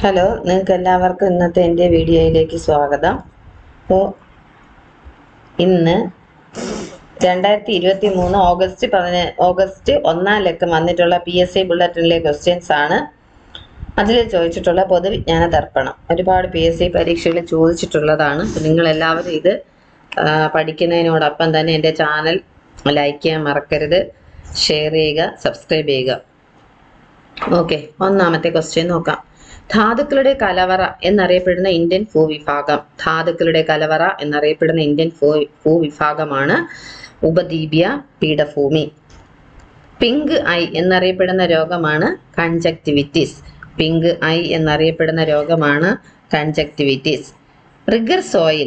Hello, നിങ്ങൾക്ക് എല്ലാവർക്കും ഇന്നത്തെ എൻ്റെ വീഡിയോയിലേക്ക് സ്വാഗതം. അപ്പോൾ ഇന്ന് 2023 ഓഗസ്റ്റ് 1 വന്നിട്ടുള്ള PSC ബുള്ളറ്റിനിലെ ക്വസ്റ്റ്യൻസ് ആണ്. അതിൽ ചോദിച്ചിട്ടുള്ള പൊതുവിജ്ഞാന ദർപ്പണം ഒരുപാട് PSC പരീക്ഷകളിൽ ചോദിച്ചിട്ടുള്ളതാണ്. നിങ്ങൾ എല്ലാവരും ഇത് പഠിക്കുന്നതിനോടൊപ്പം തന്നെ എൻ്റെ ചാനൽ ലൈക്ക് ചെയ്യാൻ മറക്കരുത്, ഷെയർ ചെയ്യുക, സബ്സ്ക്രൈബ് ചെയ്യുക. ഓക്കെ, ഒന്നാമത്തെ ക്വസ്റ്റ്യൻ നോക്കാം. ധാതുക്കളുടെ കലവറ എന്നറിയപ്പെടുന്ന ഇന്ത്യൻ ഭൂവിഭാഗം. ധാതുക്കളുടെ കലവറ എന്നറിയപ്പെടുന്ന ഇന്ത്യൻ ഭൂവിഭാഗമാണ് ഉപദ്വീപീയ പീഠഭൂമി. പിങ്ക് ഐ എന്നറിയപ്പെടുന്ന രോഗമാണ് കൺജക്റ്റിവിറ്റിസ്. പിങ്ക് ഐ എന്നറിയപ്പെടുന്ന രോഗമാണ് കൺജക്റ്റിവിറ്റിസ്. റിഗർ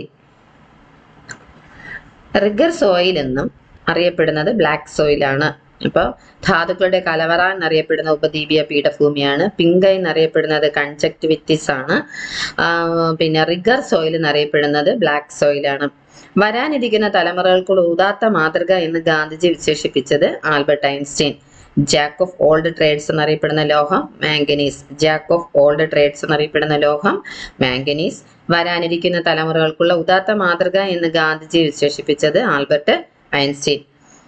സോയിൽ എന്നും അറിയപ്പെടുന്നത് ബ്ലാക്ക് സോയിലാണ്. അപ്പോൾ ധാതുക്കളുടെ കലവറ എന്നറിയപ്പെടുന്ന ഉപദ്വീപീയ പീഠഭൂമിയാണ്. പിങ്ക് ഐ എന്നറിയപ്പെടുന്നത് കൺജക്റ്റിവിറ്റിസ് ആണ്. പിന്നെ റിഗർ സോയിൽ എന്നറിയപ്പെടുന്നത് ബ്ലാക്ക് സോയിലാണ്. വരാനിരിക്കുന്ന തലമുറകൾക്കുള്ള ഉദാത്ത മാതൃക എന്ന് ഗാന്ധിജി വിശേഷിപ്പിച്ചത് Albert Einstein. Jack of all trades എന്നറിയപ്പെടുന്ന ലോഹം manganese. Jack of all trades എന്നറിയപ്പെടുന്ന ലോഹം മാംഗനീസ്. വരാനിരിക്കുന്ന തലമുറകൾക്കുള്ള ഉദാത്ത മാതൃക എന്ന് ഗാന്ധിജി വിശേഷിപ്പിച്ചത് ആൽബർട്ട് ഐൻസ്റ്റീൻ.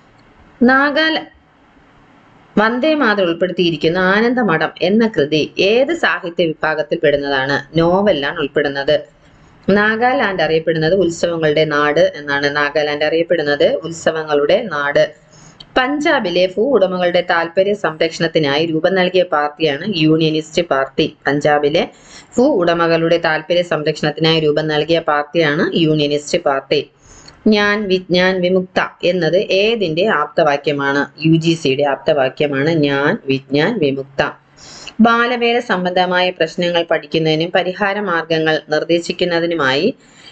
വന്ദേ മാതരം ഉൾപ്പെടുത്തിയിരിക്കുന്ന ആനന്ദമഠം എന്ന കൃതി ഏത് സാഹിത്യ വിഭാഗത്തിൽ പെടുന്നതാണ്? നോവലിലാണ് ഉൾപ്പെടുന്നത്. നാഗാലാൻഡ് അറിയപ്പെടുന്നത് ഉത്സവങ്ങളുടെ നാട് എന്നാണ്. നാഗാലാൻഡ് അറിയപ്പെടുന്നത് ഉത്സവങ്ങളുടെ നാട്. പഞ്ചാബിലെ ഭൂ ഉടമകളുടെ താല്പര്യ സംരക്ഷണത്തിനായി രൂപം നൽകിയ പാർട്ടിയാണ് യൂണിയനിസ്റ്റ് പാർട്ടി. പഞ്ചാബിലെ ഭൂ ഉടമകളുടെ താല്പര്യ സംരക്ഷണത്തിനായി രൂപം നൽകിയ പാർട്ടിയാണ് യൂണിയനിസ്റ്റ് പാർട്ടി. ഞാൻ വിജ്ഞാൻ വിമുക്ത എന്നത് ഏതിന്റെ ആപ്തവാക്യമാണ്? UGCയുടെ ആപ്തവാക്യമാണ് ഞാൻ വിജ്ഞാൻ വിമുക്ത. ബാലവേല സംബന്ധമായ പ്രശ്നങ്ങൾ പഠിക്കുന്നതിനും പരിഹാര മാർഗങ്ങൾ നിർദ്ദേശിക്കുന്നതിനുമായി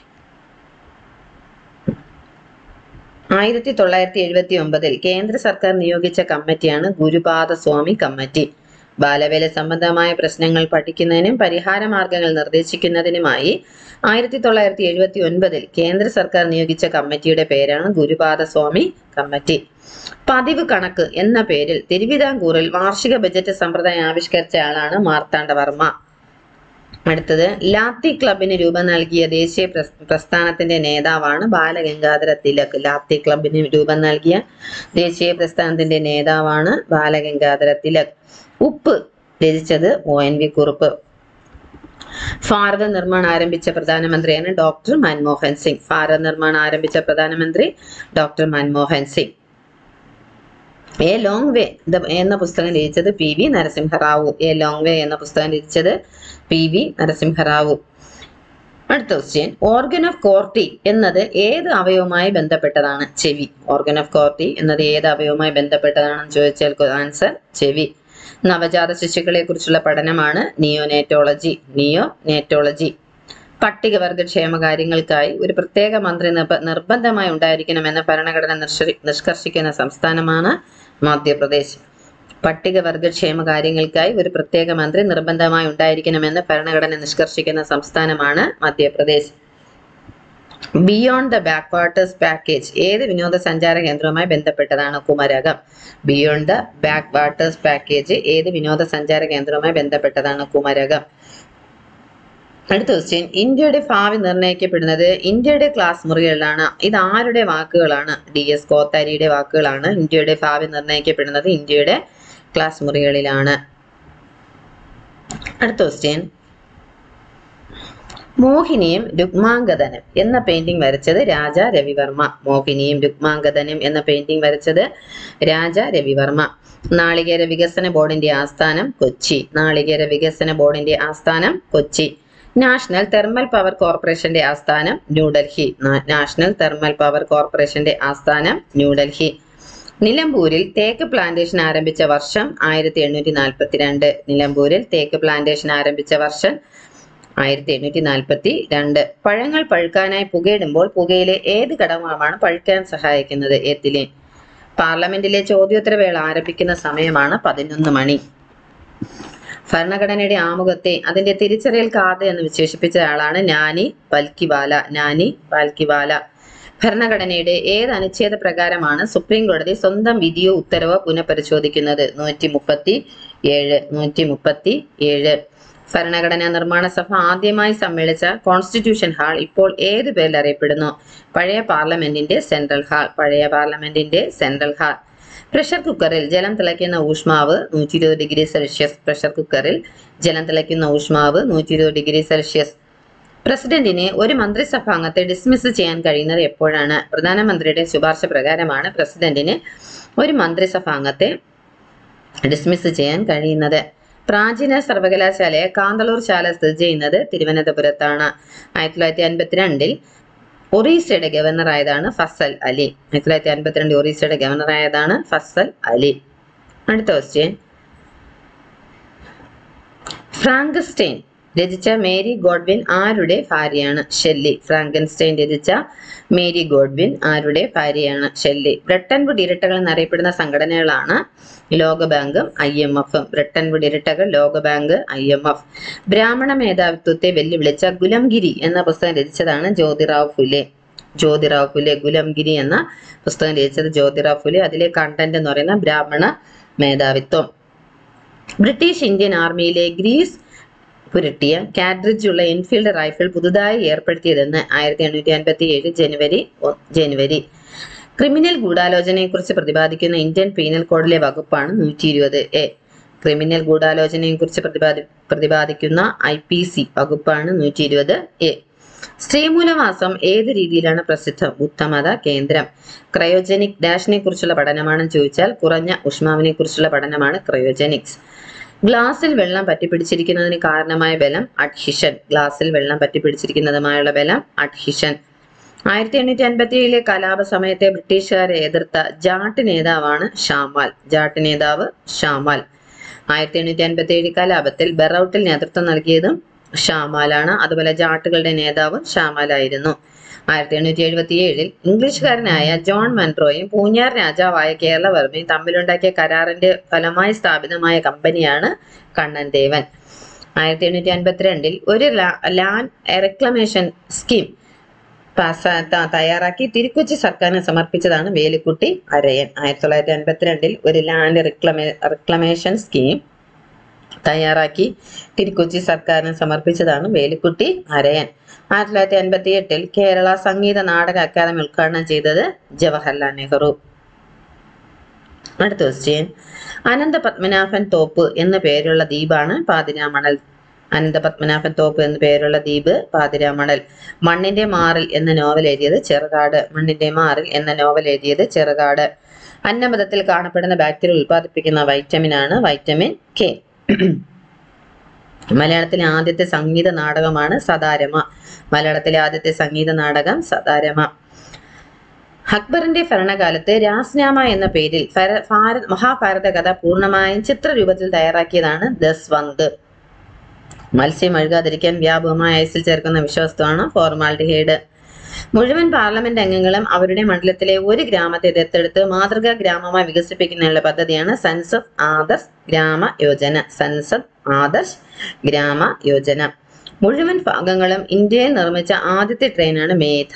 1979 കേന്ദ്ര സർക്കാർ നിയോഗിച്ച കമ്മിറ്റിയാണ് ഗുരുപാദസ്വാമി കമ്മിറ്റി. ബാലവേല സംബന്ധമായ പ്രശ്നങ്ങൾ പഠിക്കുന്നതിനും പരിഹാര മാർഗങ്ങൾ നിർദ്ദേശിക്കുന്നതിനുമായി 1979 കേന്ദ്ര സർക്കാർ നിയോഗിച്ച കമ്മിറ്റിയുടെ പേരാണ് ഗുരുപാദസ്വാമി കമ്മിറ്റി. പതിവ് കണക്ക് എന്ന പേരിൽ തിരുവിതാംകൂറിൽ വാർഷിക ബജറ്റ് സമ്പ്രദായം ആവിഷ്കരിച്ച ആളാണ് മാർത്താണ്ഡവർമ്മ. അടുത്തത്, ലാത്തി ക്ലബിന് രൂപം നൽകിയ ദേശീയ പ്രസ്ഥാനത്തിന്റെ നേതാവാണ് ബാലഗംഗാധര തിലക്. ലാത്തി ക്ലബിന് രൂപം നൽകിയ ദേശീയ പ്രസ്ഥാനത്തിന്റെ നേതാവാണ് ബാലഗംഗാധര തിലക്. ഉപ്പ് രചിച്ചത് ONV കുറുപ്പ്. ഭാരത നിർമ്മാണം ആരംഭിച്ച പ്രധാനമന്ത്രിയാണ് ഡോക്ടർ മൻമോഹൻ സിംഗ്. ഭാരത നിർമ്മാണം ആരംഭിച്ച പ്രധാനമന്ത്രി doctor Manmohan Singh. A long way എന്ന പുസ്തകം രചിച്ചത് PV Narasimha Rao. A long way എന്ന പുസ്തകം രചിച്ചത് PV നരസിംഹറാവു. അടുത്ത ക്വസ്റ്റ്യൻ, ഓർഗൻ ഓഫ് കോർട്ടി എന്നത് ഏത് അവയവുമായി ബന്ധപ്പെട്ടതാണ്? ചെവി. ഓർഗൻ ഓഫ് കോർട്ടി എന്നത് ഏത് അവയവുമായി ബന്ധപ്പെട്ടതാണെന്ന് ചോദിച്ചാൽ ആൻസർ ചെവി. നവജാത ശിശുക്കളെ കുറിച്ചുള്ള പഠനമാണ് നിയോനേറ്റോളജി. പട്ടികവർഗ ക്ഷേമകാര്യങ്ങൾക്കായി ഒരു പ്രത്യേക മന്ത്രി നിർബന്ധമായി ഉണ്ടായിരിക്കണമെന്ന് ഭരണഘടന നിഷ്കർഷിക്കുന്ന സംസ്ഥാനമാണ് മധ്യപ്രദേശ്. പട്ടികവർഗ ക്ഷേമകാര്യങ്ങൾക്കായി ഒരു പ്രത്യേക മന്ത്രി നിർബന്ധമായി ഉണ്ടായിരിക്കണമെന്ന് ഭരണഘടന നിഷ്കർഷിക്കുന്ന സംസ്ഥാനമാണ് Madhya Pradesh. Beyond the backwaters package ഏത് വിനോദസഞ്ചാര കേന്ദ്രവുമായി ബന്ധപ്പെട്ടതാണ്? Kumarakom. Beyond the backwaters package ഏത് വിനോദസഞ്ചാര കേന്ദ്രവുമായി ബന്ധപ്പെട്ടതാണ്? കുമരകം. അടുത്ത ക്വസ്റ്റ്യൻ, ഇന്ത്യയുടെ ഭാവി നിർണ്ണയിക്കപ്പെടുന്നത് ഇന്ത്യയുടെ ക്ലാസ് മുറികളിലാണ്. ഇത് ആരുടെ വാക്കുകളാണ്? DS കോത്താരിയുടെ വാക്കുകളാണ്. ഇന്ത്യയുടെ ഭാവി നിർണ്ണയിക്കപ്പെടുന്നത് ഇന്ത്യയുടെ ക്ലാസ് മുറികളിലാണ്. അടുത്ത ക്വസ്റ്റ്യൻ, മോഹിനിയും രുക്മാംഗദനും എന്ന പെയിന്റിംഗ് വരച്ചത് രാജാ രവിവർമ്മ. മോഹിനിയും രുക്മാംഗദനും എന്ന പെയിന്റിംഗ് വരച്ചത് രാജാ രവിവർമ്മ. നാളികേര വികസന ബോർഡിന്റെ ആസ്ഥാനം കൊച്ചി. നാളികേര വികസന ബോർഡിന്റെ ആസ്ഥാനം കൊച്ചി. നാഷണൽ തെർമൽ പവർ കോർപ്പറേഷന്റെ ആസ്ഥാനം ന്യൂഡൽഹി. നാഷണൽ തെർമൽ പവർ കോർപ്പറേഷന്റെ ആസ്ഥാനം ന്യൂഡൽഹി. നിലമ്പൂരിൽ തേക്ക് പ്ലാന്റേഷൻ ആരംഭിച്ച വർഷം 1842. നിലമ്പൂരിൽ തേക്ക് പ്ലാന്റേഷൻ ആരംഭിച്ച വർഷം 1842. പഴങ്ങൾ പഴുക്കാനായി പുകയിടുമ്പോൾ പുകയിലെ ഏത് ഘടകമാണ് പഴുക്കാൻ സഹായിക്കുന്നത്? എത്തിലീൻ. പാർലമെന്റിലെ ചോദ്യോത്തരവേള ആരംഭിക്കുന്ന സമയമാണ് 11 മണി. ഭരണഘടനയുടെ ആമുഖത്തെ അതിന്റെ തിരിച്ചറിയൽ കാർഡ് എന്ന് വിശേഷിപ്പിച്ച ആളാണ് നാനി പാൽക്കിവാല. ഭരണഘടനയുടെ ഏത് അനുച്ഛേദ പ്രകാരമാണ് സുപ്രീം കോടതി സ്വന്തം വിധിയോ ഉത്തരവോ പുനഃപരിശോധിക്കുന്നത്? 137. ഭരണഘടനാ നിർമ്മാണ സഭ ആദ്യമായി സമ്മേളിച്ച കോൺസ്റ്റിറ്റ്യൂഷൻ ഹാൾ ഇപ്പോൾ ഏത് പേരിൽ അറിയപ്പെടുന്നു? പഴയ പാർലമെന്റിന്റെ സെൻട്രൽ ഹാൾ. പഴയ പാർലമെന്റിന്റെ സെൻട്രൽ ഹാൾ. പ്രഷർ കുക്കറിൽ ജലം തിളയ്ക്കുന്ന ഊഷ്മാവ് 120 ഡിഗ്രി സെൽഷ്യസ്. പ്രഷർ കുക്കറിൽ ജലം തിളയ്ക്കുന്ന ഊഷ്മാവ് 120 ഡിഗ്രി സെൽഷ്യസ്. പ്രസിഡന്റിനെ ഒരു മന്ത്രിസഭാംഗത്തെ ഡിസ്മിസ് ചെയ്യാൻ കഴിയുന്നത് എപ്പോഴാണ്? പ്രധാനമന്ത്രിയുടെ ശുപാർശ പ്രകാരമാണ് പ്രസിഡന്റിന് ഒരു മന്ത്രിസഭാംഗത്തെ ഡിസ്മിസ് ചെയ്യാൻ കഴിയുന്നത്. പ്രാചീന സർവകലാശാലയെ കാന്തളൂർ ശാല സ്ഥിതി ചെയ്യുന്നത് തിരുവനന്തപുരത്താണ്. 1952 ഒറീസയുടെ ഗവർണറായതാണ് ഫസൽ അലി. 1952 ഒറീസയുടെ ഗവർണറായതാണ് ഫസൽ അലി. അടുത്ത ക്വസ്റ്റ്യൻ, ഫ്രാങ്കൻസ്റ്റൈൻ രചിച്ച മേരി ഗോഡ്വിൻ ആരുടെ ഭാര്യയാണ്? ഷെല്ലി. ഫ്രാങ്കൻസ്റ്റൈൻ രചിച്ച മേരി ഗോഡ്വിൻ ആരുടെ ഭാര്യയാണ്? ഷെല്ലി. ബ്രെട്ടൻ വുഡ് ഇരട്ടകൾ എന്നറിയപ്പെടുന്ന സംഘടനകളാണ് ലോകബാങ്കും IMF. ബ്രെട്ടൻ വുഡ് ഇരട്ടകൾ, ലോകബാങ്ക്, IMF. ബ്രാഹ്മണ മേധാവിത്വത്തെ വെല്ലുവിളിച്ച ഗുലംഗിരി എന്ന പുസ്തകം രചിച്ചതാണ് ജ്യോതിറാവ് ഫുലെ. ജ്യോതിറാവ് ഫുലെ. ഗുലംഗിരി എന്ന പുസ്തകം രചിച്ചത് ജ്യോതിറാവ് ഫുലെ. അതിലെ കണ്ടന്റ് എന്ന് പറയുന്ന ബ്രാഹ്മണ മേധാവിത്വം. ബ്രിട്ടീഷ് ഇന്ത്യൻ ആർമിയിലെ ഗ്രീസ് പുരട്ടിയ കാഡ്രിഡ്ജുള്ള എൻഫീൽഡ് റൈഫിൾ പുതുതായി ഏർപ്പെടുത്തിയതെന്ന് 1857 ജനുവരി. ക്രിമിനൽ ഗൂഢാലോചനയെക്കുറിച്ച് പ്രതിപാദിക്കുന്ന ഇന്ത്യൻ പീനൽ കോഡിലെ വകുപ്പാണ് 120A. ക്രിമിനൽ ഗൂഢാലോചനയെക്കുറിച്ച് പ്രതിപാദിക്കുന്ന IPC വകുപ്പാണ് 120A. ശ്രീമൂലവാസം ഏത് രീതിയിലാണ് പ്രസിദ്ധം? ബുദ്ധമത കേന്ദ്രം. ക്രയോജനിക് ഡാഷിനെ കുറിച്ചുള്ള പഠനമാണെന്ന് ചോദിച്ചാൽ കുറഞ്ഞ ഊഷ്മാവിനെ കുറിച്ചുള്ള പഠനമാണ് ക്രയോജനിക്സ്. ഗ്ലാസിൽ വെള്ളം പറ്റിപ്പിടിച്ചിരിക്കുന്നതിന് കാരണമായ ബലം അഡ്ഹിഷൻ. ഗ്ലാസിൽ വെള്ളം പറ്റിപ്പിടിച്ചിരിക്കുന്നതുമായുള്ള ബലം അഡ്ഹിഷൻ. 1857 കലാപ സമയത്തെ ബ്രിട്ടീഷുകാരെ എതിർത്ത ജാട്ട് നേതാവാണ് ഷാമാൽ. ജാട്ട് നേതാവ് ഷാമാൽ. 1857 കലാപത്തിൽ ബറൌട്ടിൽ നേതൃത്വം നൽകിയതും ഷാമാലാണ്. അതുപോലെ ജാട്ടുകളുടെ നേതാവും ഷാമാലായിരുന്നു. 1877 ഇംഗ്ലീഷുകാരനായ ജോൺ മൺട്രോയും പൂഞ്ഞാർ രാജാവായ കേരളവർമ്മയും തമ്മിലുണ്ടാക്കിയ കരാറിന്റെ ഫലമായി സ്ഥാപിതമായ കമ്പനിയാണ് കണ്ണൻ ദേവൻ. 1852 ഒരു ലാൻഡ് റെക്ലമേഷൻ സ്കീം തയ്യാറാക്കി തിരുക്കൊച്ചി സർക്കാരിന് സമർപ്പിച്ചതാണ് വേലുക്കുട്ടി അരയൻ. 1952 ഒരു ലാൻഡ് റെക്ലമേഷൻ സ്കീം തയ്യാറാക്കി തിരുക്കൊച്ചി സർക്കാരിന് സമർപ്പിച്ചതാണ് വേലുക്കുട്ടി അരയൻ. 1958 കേരള സംഗീത നാടക അക്കാദമി ഉദ്ഘാടനം ചെയ്തത് ജവഹർലാൽ നെഹ്റു. അടുത്ത ക്വസ്റ്റ്യൻ, അനന്തപത്മനാഭൻ തോപ്പ് എന്ന പേരുള്ള ദ്വീപാണ് പാതിരാമണൽ. അനന്തപത്മനാഭൻ തോപ്പ് എന്ന പേരുള്ള ദ്വീപ് പാതിരാമണൽ. മണ്ണിന്റെ മാറിൽ എന്ന നോവൽ എഴുതിയത് ചെറുകാട്. മണ്ണിന്റെ മാറിൽ എന്ന നോവൽ എഴുതിയത് ചെറുകാട്. അന്നമതത്തിൽ കാണപ്പെടുന്ന ബാക്ടീരിയ ഉൽപ്പാദിപ്പിക്കുന്ന വൈറ്റമിനാണ് വൈറ്റമിൻ K. മലയാളത്തിലെ ആദ്യത്തെ സംഗീത നാടകമാണ് സതാരമ. മലയാളത്തിലെ ആദ്യത്തെ സംഗീത നാടകം സതാരമ. അക്ബറിന്റെ ഭരണകാലത്ത് രാസ്നാമ എന്ന പേരിൽ മഹാഭാരത കഥ പൂർണ്ണമായും ചിത്രരൂപത്തിൽ തയ്യാറാക്കിയതാണ് ദസ്വന്ത്. മത്സ്യം അഴുകാതിരിക്കാൻ വ്യാപകമായ ഐസിൽ ചേർക്കുന്ന വിഷവസ്തുവാണ് ഫോർമാൽഡിഹൈഡ്. മുഴുവൻ പാർലമെന്റ് അംഗങ്ങളും അവരുടെ മണ്ഡലത്തിലെ ഒരു ഗ്രാമത്തെ ദത്തെടുത്ത് മാതൃകാ ഗ്രാമമായി വികസിപ്പിക്കുന്നതിനുള്ള പദ്ധതിയാണ് സൻസദ് ആദർശ് ഗ്രാമ യോജന. സൻസദ് ആദർശ് ഗ്രാമ യോജന. മുഴുവൻ ഭാഗങ്ങളും ഇന്ത്യയിൽ നിർമ്മിച്ച ആദ്യത്തെ ട്രെയിനാണ് മേധ.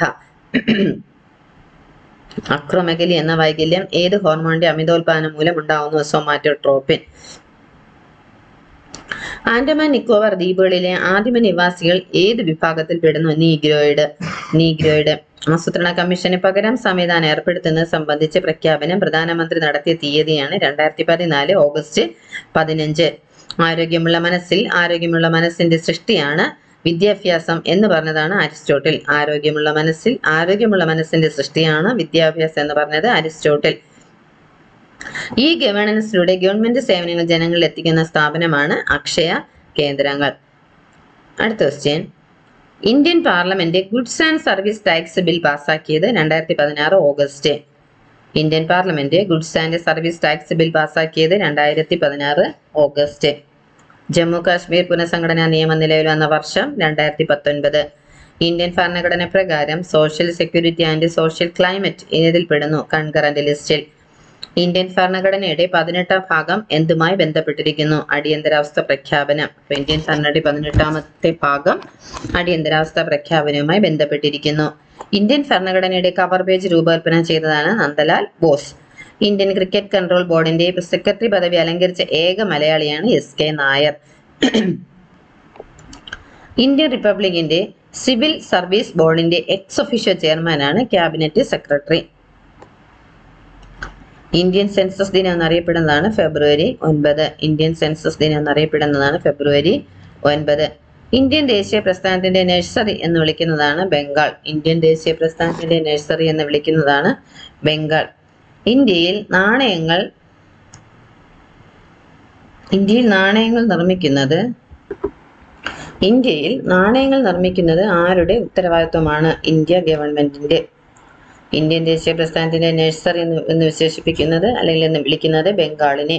അക്രോമെഗലി എന്ന വൈകല്യം ഏത് ഹോർമോണിന്റെ അമിതോൽപാദനം മൂലം ഉണ്ടാവുന്നു? സൊമാറ്റോട്രോപിൻ. ആൻഡമാൻ നിക്കോബാർ ദ്വീപുകളിലെ ആദിമ നിവാസികൾ ഏത് വിഭാഗത്തിൽ പെടുന്നു? നീഗ്രോയിഡ്. ആസൂത്രണ കമ്മീഷന് പകരം സംവിധാനം ഏർപ്പെടുത്തുന്നത് സംബന്ധിച്ച് പ്രഖ്യാപനം പ്രധാനമന്ത്രി നടത്തിയ തീയതിയാണ് 2014 ഓഗസ്റ്റ് 15. ആരോഗ്യമുള്ള മനസ്സിന്റെ സൃഷ്ടിയാണ് വിദ്യാഭ്യാസം എന്ന് പറഞ്ഞതാണ് അരിസ്റ്റോട്ടിൽ. ആരോഗ്യമുള്ള മനസ്സിന്റെ സൃഷ്ടിയാണ് വിദ്യാഭ്യാസം എന്ന് പറഞ്ഞത് അരിസ്റ്റോട്ടിൽ. ഈ ഗവേണൻസിലൂടെ ഗവൺമെന്റ് സേവനങ്ങൾ ജനങ്ങളിൽ എത്തിക്കുന്ന സ്ഥാപനമാണ് അക്ഷയ കേന്ദ്രങ്ങൾ. അടുത്ത question, Indian parliament goods and service tax bill പാസാക്കിയത് 2016 August. Indian parliament goods and service tax bill പാസാക്കിയത് 2016 ഓഗസ്റ്റ്. ജമ്മു കാശ്മീർ പുനഃസംഘടനാ നിയമം നിലവിൽ വന്ന വർഷം 2019. ഇന്ത്യൻ ഭരണഘടന പ്രകാരം social security and social climate ഏതിൽ പെടുന്നു? കൺകറന്റ് ലിസ്റ്റിൽ. ഇന്ത്യൻ ഭരണഘടനയുടെ 18ാം ഭാഗം എന്തുമായി ബന്ധപ്പെട്ടിരിക്കുന്നു? അടിയന്തരാവസ്ഥ പ്രഖ്യാപനം. ഇന്ത്യൻ ഭരണഘടനയുടെ 18ാമത്തെ ഭാഗം അടിയന്തരാവസ്ഥ പ്രഖ്യാപനവുമായി ബന്ധപ്പെട്ടിരിക്കുന്നു. ഇന്ത്യൻ ഭരണഘടനയുടെ കവർ പേജ് രൂപകൽപ്പന ചെയ്തതാണ് Nandalal Bose. Indian cricket control ബോർഡിന്റെ സെക്രട്ടറി പദവി അലങ്കരിച്ച ഏക മലയാളിയാണ് SK നായർ. ഇന്ത്യൻ റിപ്പബ്ലിക്കിന്റെ സിവിൽ സർവീസ് ബോർഡിന്റെ എക്സ് ഒഫീഷ്യോ ചെയർമാനാണ് ക്യാബിനറ്റ് സെക്രട്ടറി. ഇന്ത്യൻ സെൻസസ് ദിനം എന്നറിയപ്പെടുന്നതാണ് ഫെബ്രുവരി 9. ഇന്ത്യൻ സെൻസസ് ദിനം എന്നറിയപ്പെടുന്നതാണ് ഫെബ്രുവരി 9. ഇന്ത്യൻ ദേശീയ പ്രസ്ഥാനത്തിന്റെ നഴ്സറി എന്ന് വിളിക്കുന്നതാണ് ബംഗാൾ. ഇന്ത്യൻ ദേശീയ പ്രസ്ഥാനത്തിന്റെ നഴ്സറി എന്ന് വിളിക്കുന്നതാണ് ബംഗാൾ. ഇന്ത്യയിൽ നാണയങ്ങൾ നിർമ്മിക്കുന്നത് ആരുടെ ഉത്തരവാദിത്വമാണ്? ഇന്ത്യ ഗവൺമെന്റിന്റെ. ഇന്ത്യൻ ദേശീയ പ്രസ്ഥാനത്തിന്റെ നഴ്സറി എന്ന് വിശേഷിപ്പിക്കുന്നത് അല്ലെങ്കിൽ എന്ന് വിളിക്കുന്നത് ബംഗാളിനെ.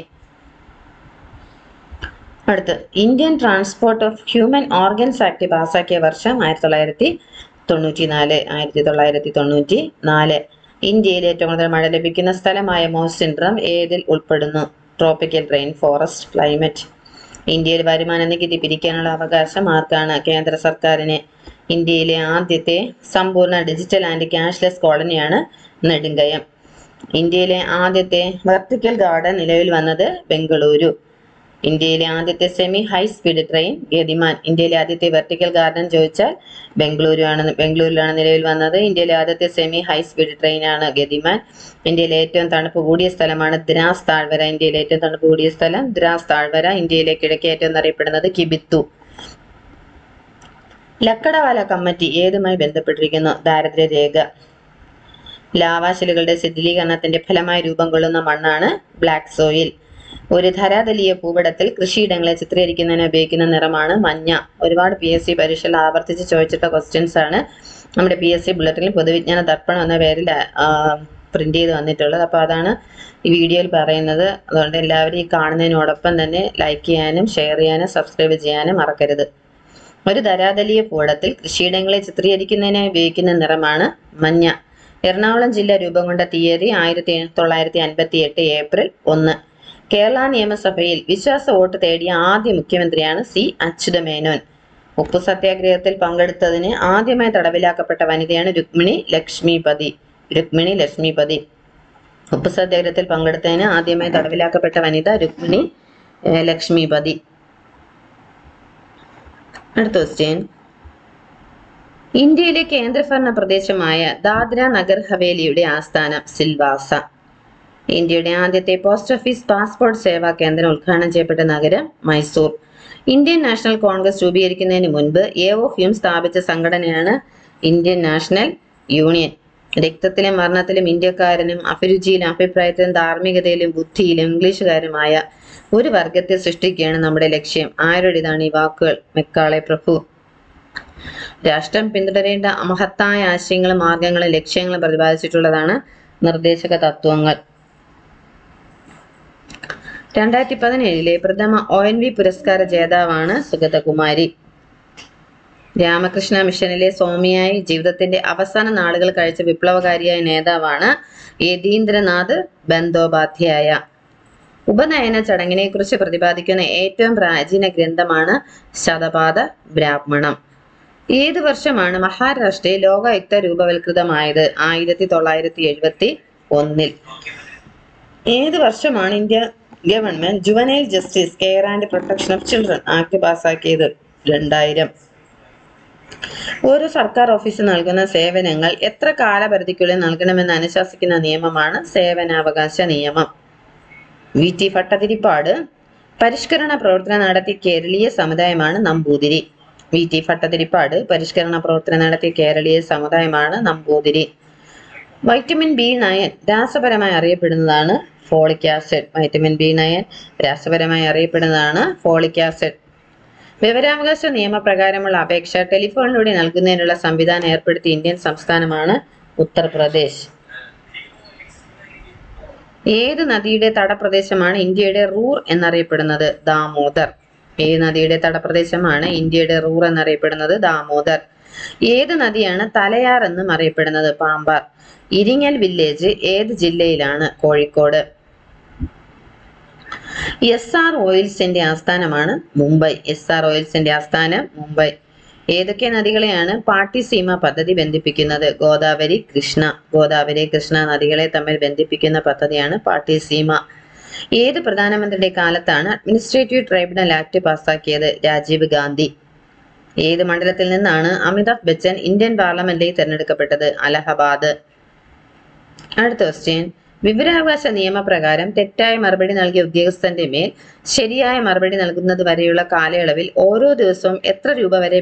അടുത്ത്, Indian transport of human organs act പാസാക്കിയ വർഷം 1994. ഇന്ത്യയിൽ ഏറ്റവും കൂടുതൽ മഴ ലഭിക്കുന്ന സ്ഥലമായ മൗസ് സിൻഡ്രം ഏതിൽ ഉൾപ്പെടുന്നു? Tropical rain forest climate. ഇന്ത്യയിൽ വരുമാന നികുതി പിരിക്കാനുള്ള അവകാശം ആർക്കാണ്? കേന്ദ്ര സർക്കാരിന്. ഇന്ത്യയിലെ ആദ്യത്തെ സമ്പൂർണ്ണ ഡിജിറ്റൽ ആൻഡ് ക്യാഷ്ലെസ് കോളനിയാണ് നെടുങ്കയം. ഇന്ത്യയിലെ ആദ്യത്തെ വെർട്ടിക്കൽ ഗാർഡൻ നിലവിൽ വന്നത് ബംഗളൂരു. ഇന്ത്യയിലെ ആദ്യത്തെ semi high speed train Gatimaan. ഇന്ത്യയിലെ ആദ്യത്തെ വെർട്ടിക്കൽ ഗാർഡൻ ചോദിച്ചാൽ ബംഗളൂരിലാണ് നിലവിൽ വന്നത്. ഇന്ത്യയിലെ ആദ്യത്തെ സെമി ഹൈ സ്പീഡ് ട്രെയിനാണ് ഗതിമാൻ. ഇന്ത്യയിലെ ഏറ്റവും തണുപ്പ് കൂടിയ സ്ഥലമാണ് ദ്രാസ് താഴ്വര. ഇന്ത്യയിലെ ഏറ്റവും തണുപ്പ് കൂടിയ സ്ഥലം ദ്രാസ് താഴ്വര. ഇന്ത്യയിലെ കിഴക്കേറ്റം എന്നറിയപ്പെടുന്നത് കിബിത്തു. ലക്കടവാല കമ്മിറ്റി ഏതുമായി ബന്ധപ്പെട്ടിരിക്കുന്നു? ദാരിദ്ര്യരേഖ. ലാവാശിലുകളുടെ ശിഥിലീകരണത്തിന്റെ ഫലമായി രൂപം കൊള്ളുന്ന മണ്ണാണ് ബ്ലാക്ക് സോയിൽ. ഒരു ധരാതലീയ ഭൂപടത്തിൽ കൃഷിയിടങ്ങളെ ചിത്രീകരിക്കുന്നതിന് ഉപയോഗിക്കുന്ന നിറമാണ് മഞ്ഞ. ഒരുപാട് PSC പരീക്ഷയിൽ ആവർത്തിച്ച് ചോദിച്ചിട്ട ക്വസ്റ്റ്യൻസ് ആണ് നമ്മുടെ PSC ബുള്ളറ്റിനിൽ പൊതുവിജ്ഞാന ദർപ്പണം എന്ന പേരിൽ പ്രിന്റ് ചെയ്ത് വന്നിട്ടുള്ളത്. അപ്പോൾ അതാണ് ഈ വീഡിയോയിൽ പറയുന്നത്. അതുകൊണ്ട് എല്ലാവരും ഈ കാണുന്നതിനോടൊപ്പം തന്നെ ലൈക്ക് ചെയ്യാനും ഷെയർ ചെയ്യാനും സബ്സ്ക്രൈബ് ചെയ്യാനും മറക്കരുത്. ഒരു ധരാതലീയ ഭൂപടത്തിൽ കൃഷിയിടങ്ങളെ ചിത്രീകരിക്കുന്നതിനായി ഉപയോഗിക്കുന്ന നിറമാണ് മഞ്ഞ. എറണാകുളം ജില്ല രൂപം കൊണ്ട തീയതി 1958 ഏപ്രിൽ 1. കേരള നിയമസഭയിൽ വിശ്വാസ വോട്ട് തേടിയ ആദ്യ മുഖ്യമന്ത്രിയാണ് C. അച്യുതമേനോൻ. ഉപ്പു സത്യാഗ്രഹത്തിൽ പങ്കെടുത്തതിന് ആദ്യമായി തടവിലാക്കപ്പെട്ട വനിതയാണ് രുക്മിണി ലക്ഷ്മിപതി. ഉപ്പു സത്യാഗ്രഹത്തിൽ പങ്കെടുത്തതിന് ആദ്യമായി തടവിലാക്കപ്പെട്ട വനിത രുക്മിണി ലക്ഷ്മിപതി. അടുത്ത ക്വസ്റ്റ്യൻ, ഇന്ത്യയിലെ കേന്ദ്രഭരണ പ്രദേശമായ ദാദ്ര നഗർ ഹവേലിയുടെ ആസ്ഥാനം സിൽവാസ. ഇന്ത്യയുടെ ആദ്യത്തെ പോസ്റ്റ് ഓഫീസ് പാസ്പോർട്ട് സേവാ കേന്ദ്രം ഉദ്ഘാടനം ചെയ്യപ്പെട്ട നഗരം മൈസൂർ. ഇന്ത്യൻ നാഷണൽ കോൺഗ്രസ് രൂപീകരിക്കുന്നതിന് മുൻപ് AOFM സ്ഥാപിച്ച സംഘടനയാണ് ഇന്ത്യൻ നാഷണൽ യൂണിയൻ. രക്തത്തിലും വർണ്ണത്തിലും ഇന്ത്യക്കാരനും അഭിരുചിയിലും അഭിപ്രായത്തിലും ധാർമ്മികതയിലും ബുദ്ധിയിലും ഇംഗ്ലീഷുകാരുമായ ഒരു വർഗത്തെ സൃഷ്ടിക്കുകയാണ് നമ്മുടെ ലക്ഷ്യം. ആരുടേതാണ് ഈ വാക്കുകൾ? മെക്കാളെ പ്രഭു. രാഷ്ട്രം പിന്തുടരേണ്ട മഹത്തായ ആശയങ്ങളും മാർഗങ്ങളും ലക്ഷ്യങ്ങളും പ്രതിപാദിച്ചിട്ടുള്ളതാണ് നിർദ്ദേശക തത്വങ്ങൾ. 2017 പ്രഥമ ONV പുരസ്കാര ജേതാവാണ് സുഗതകുമാരി. രാമകൃഷ്ണ മിഷനിലെ സ്വാമിയായി ജീവിതത്തിന്റെ അവസാന നാളുകൾ കഴിച്ച വിപ്ലവകാരിയായ നേതാവാണ് യതീന്ദ്രനാഥ് ബന്ദോപാധ്യായ. ഉപനയന ചടങ്ങിനെ കുറിച്ച് പ്രതിപാദിക്കുന്ന ഏറ്റവും പ്രാചീന ഗ്രന്ഥമാണ് ശതപാത ബ്രാഹ്മണം. ഏത് വർഷമാണ് മഹാരാഷ്ട്രയിൽ ലോകായുക്ത രൂപവൽകൃതമായത്? 1971. ഏത് വർഷമാണ് India government juvenile justice care and protection of children act പാസാക്കിയത്? 2000. ഓരോ സർക്കാർ ഓഫീസ് നൽകുന്ന സേവനങ്ങൾ എത്ര കാലപരിധിക്കുള്ളിൽ നൽകണമെന്ന് അനുശാസിക്കുന്ന നിയമമാണ് സേവനാവകാശ നിയമം. VT ഭട്ടതിരിപ്പാട് പരിഷ്കരണ പ്രവർത്തനം നടത്തിയ കേരളീയ സമുദായമാണ് നമ്പൂതിരി. VT ഭട്ടതിരിപ്പാട് പരിഷ്കരണ പ്രവർത്തനം നടത്തിയ കേരളീയ സമുദായമാണ് നമ്പൂതിരി. വൈറ്റമിൻ B9 രാസപരമായി അറിയപ്പെടുന്നതാണ് ഫോളിക് ആസിഡ്. വൈറ്റമിൻ B9 രാസപരമായി അറിയപ്പെടുന്നതാണ് ഫോളിക് ആസിഡ്. വിവരാവകാശ നിയമപ്രകാരമുള്ള അപേക്ഷ ടെലിഫോണിലൂടെ നൽകുന്നതിനുള്ള സംവിധാനം ഏർപ്പെടുത്തിയ ഇന്ത്യൻ സംസ്ഥാനമാണ് ഉത്തർപ്രദേശ്. ഏത് നദിയുടെ തടപ്രദേശമാണ് ഇന്ത്യയുടെ റൂർ എന്നറിയപ്പെടുന്നത്? ദാമോദർ. ഏത് നദിയുടെ തടപ്രദേശമാണ് ഇന്ത്യയുടെ റൂർ എന്നറിയപ്പെടുന്നത്? ദാമോദർ. ഏത് നദിയാണ് തലയാർ എന്നും അറിയപ്പെടുന്നത്? പാമ്പാർ. ഇരിങ്ങൽ വില്ലേജ് ഏത് ജില്ലയിലാണ്? കോഴിക്കോട്. SR ഓയിൽസിന്റെ ആസ്ഥാനമാണ് മുംബൈ. SR ഓയിൽസിന്റെ ആസ്ഥാനം മുംബൈ. ഏതൊക്കെ നദികളെയാണ് പാട്ടിസീമ പദ്ധതി ബന്ധിപ്പിക്കുന്നത്? ഗോദാവരി, കൃഷ്ണ. ഗോദാവരി, കൃഷ്ണ നദികളെ തമ്മിൽ ബന്ധിപ്പിക്കുന്ന പദ്ധതിയാണ് പാട്ടിസീമ. ഏത് പ്രധാനമന്ത്രിയുടെ കാലത്താണ് അഡ്മിനിസ്ട്രേറ്റീവ് ട്രൈബ്യൂണൽ ആക്ട് പാസാക്കിയത്? രാജീവ് ഗാന്ധി. ഏത് മണ്ഡലത്തിൽ നിന്നാണ് അമിതാഭ് ബച്ചൻ ഇന്ത്യൻ പാർലമെന്റിലേക്ക് തെരഞ്ഞെടുക്കപ്പെട്ടത്? അലഹബാദ്. അടുത്ത ക്വസ്റ്റ്യൻ, വിവരാവകാശ നിയമപ്രകാരം തെറ്റായ മറുപടി നൽകിയ ഉദ്യോഗസ്ഥന്റെ മേൽ ശരിയായ മറുപടി നൽകുന്നത് വരെയുള്ള കാലയളവിൽ ഓരോ ദിവസവും എത്ര രൂപ വരെ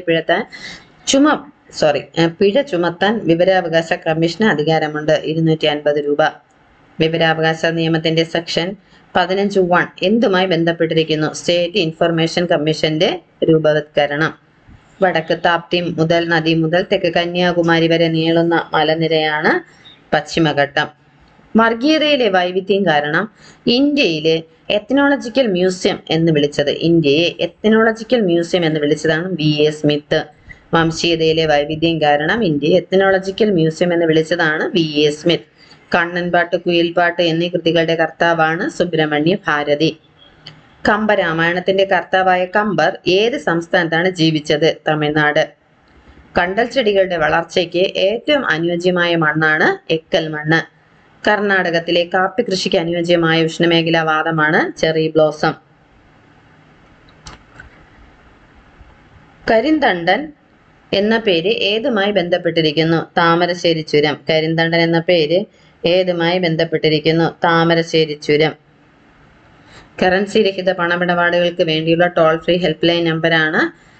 പിഴ ചുമത്താൻ വിവരാവകാശ കമ്മീഷന് അധികാരമുണ്ട്? 250 രൂപ. വിവരാവകാശ നിയമത്തിന്റെ സെക്ഷൻ 15(1) എന്തുമായി ബന്ധപ്പെട്ടിരിക്കുന്നു? സ്റ്റേറ്റ് ഇൻഫർമേഷൻ കമ്മീഷന്റെ രൂപവത്കരണം. വടക്ക് താപ്തി മുതൽ നദി മുതൽ തെക്ക് കന്യാകുമാരി വരെ നീളുന്ന മലനിരയാണ് പശ്ചിമഘട്ടം. വർഗീയതയിലെ വൈവിധ്യം കാരണം ഇന്ത്യയെ എത്നോളജിക്കൽ മ്യൂസിയം എന്ന് വിളിച്ചതാണ് VA സ്മിത്ത്. വംശീയതയിലെ വൈവിധ്യം കാരണം ഇന്ത്യയെ എത്നോളജിക്കൽ മ്യൂസിയം എന്ന് വിളിച്ചതാണ് VA സ്മിത്ത്. കണ്ണൻപാട്ട്, കുയിൽപ്പാട്ട് എന്നീ കൃതികളുടെ കർത്താവാണ് സുബ്രഹ്മണ്യ ഭാരതി. കമ്പരാമായണത്തിന്റെ കർത്താവായ കമ്പർ ഏത് സംസ്ഥാനത്താണ് ജീവിച്ചത്? തമിഴ്നാട്. കണ്ടൽ ചെടികളുടെ വളർച്ചയ്ക്ക് ഏറ്റവും അനുയോജ്യമായ മണ്ണാണ് എക്കൽ മണ്ണ്. കർണാടകത്തിലെ കാപ്പി കൃഷിക്ക് അനുയോജ്യമായ ഉഷ്ണമേഖലാ വാദമാണ് ചെറി ബ്ലോസം. കരിന്തണ്ടൻ എന്ന പേര് ഏതുമായി ബന്ധപ്പെട്ടിരിക്കുന്നു? താമരശ്ശേരി ചുരം. കരിന്തണ്ടൻ എന്ന പേര് ഏതുമായി ബന്ധപ്പെട്ടിരിക്കുന്നു? താമരശ്ശേരി ചുരം. കറൻസി രഹിത പണമിടപാടുകൾക്ക് വേണ്ടിയുള്ള ടോൾ ഫ്രീ ഹെൽപ്പ് ലൈൻ നമ്പറാണ്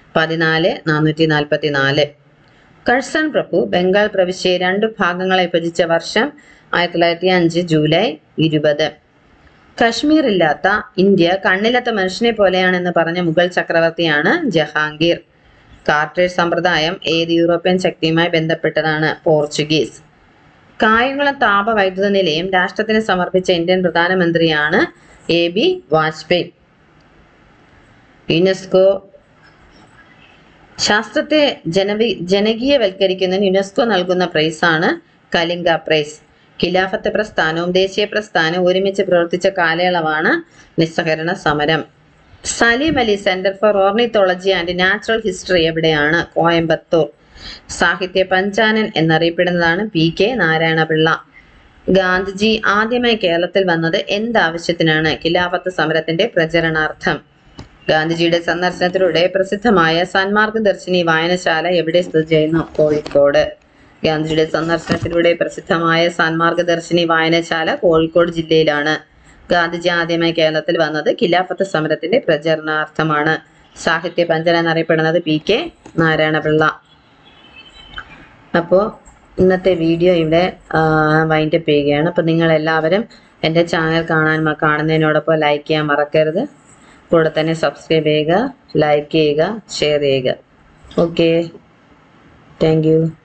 14444. കഴ്സൺ പ്രഭു ബംഗാൾ പ്രവിശ്യയെ 2 ഭാഗങ്ങളെ വിഭജിച്ച വർഷം 1905 ജൂലൈ 20. കശ്മീർ ഇല്ലാത്ത ഇന്ത്യ കണ്ണിലത്ത മനുഷ്യനെ പോലെയാണെന്ന് പറഞ്ഞ മുഗൾ ചക്രവർത്തിയാണ് ജഹാംഗീർ. കാർട്ടേജ് സമ്പ്രദായം ഏത് യൂറോപ്യൻ ശക്തിയുമായി ബന്ധപ്പെട്ടതാണ്? പോർച്ചുഗീസ്. കായംകുളം താപവൈദ്യുത നിലയം രാഷ്ട്രത്തിന് സമർപ്പിച്ച ഇന്ത്യൻ പ്രധാനമന്ത്രിയാണ് AB വാജ്പേയി. യുനെസ്കോ ശാസ്ത്രത്തെ ജനകീയവൽക്കരിക്കുന്നതിന് യുനെസ്കോ നൽകുന്ന പ്രൈസാണ് കലിംഗ പ്രൈസ്. ഖിലാഫത്ത് പ്രസ്ഥാനവും ദേശീയ പ്രസ്ഥാനവും ഒരുമിച്ച് പ്രവർത്തിച്ച കാലയളവാണ് നിസ്സഹകരണ സമരം. Salim Ali centre for ornithology and natural history എവിടെയാണ്? കോയമ്പത്തൂർ. സാഹിത്യ പഞ്ചാനൻ എന്നറിയപ്പെടുന്നതാണ് PK നാരായണപിള്ള. ഗാന്ധിജി ആദ്യമായി കേരളത്തിൽ വന്നത് എന്താവശ്യത്തിനാണ്? ഖിലാഫത്ത് സമരത്തിന്റെ പ്രചരണാർത്ഥം. ഗാന്ധിജിയുടെ സന്ദർശനത്തിലൂടെ പ്രസിദ്ധമായ സന്മാർഗദർശിനി വായനശാല എവിടെ സ്ഥിതി ചെയ്യുന്നു? കോഴിക്കോട്. ഗാന്ധിജിയുടെ സന്ദർശനത്തിലൂടെ പ്രസിദ്ധമായ സന്മാർഗദർശിനി വായനശാല കോഴിക്കോട് ജില്ലയിലാണ്. ഗാന്ധിജി ആദ്യമായി കേരളത്തിൽ വന്നത് ഖിലാഫത്ത് സമരത്തിന്റെ പ്രചരണാർത്ഥമാണ്. സാഹിത്യ പഞ്ചന എന്നറിയപ്പെടുന്നത് PK നാരായണപിള്ള. അപ്പോൾ ഇന്നത്തെ വീഡിയോ ഇവിടെ വൈൻഡപ്പ് ചെയ്യുകയാണ്. അപ്പോൾ നിങ്ങളെല്ലാവരും എൻ്റെ ചാനൽ കാണുന്നതിനോടൊപ്പം ലൈക്ക് ചെയ്യാൻ മറക്കരുത്. കൂടെ തന്നെ സബ്സ്ക്രൈബ് ചെയ്യുക, ലൈക്ക് ചെയ്യുക, ഷെയർ ചെയ്യുക. Okay, thank U.